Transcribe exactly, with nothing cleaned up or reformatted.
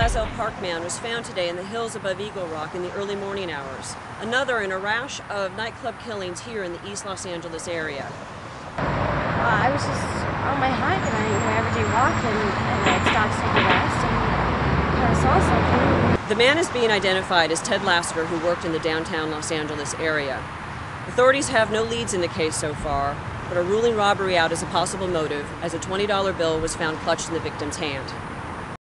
Glassell Park man was found today in the hills above Eagle Rock in the early morning hours. Another in a rash of nightclub killings here in the East Los Angeles area. Uh, I was just on my hike and I, you know, everyday walk and, and I stopped to take a rest and kind of saw something. The man is being identified as Ted Lassiter, who worked in the downtown Los Angeles area. Authorities have no leads in the case so far, but are ruling robbery out as a possible motive, as a twenty dollar bill was found clutched in the victim's hand.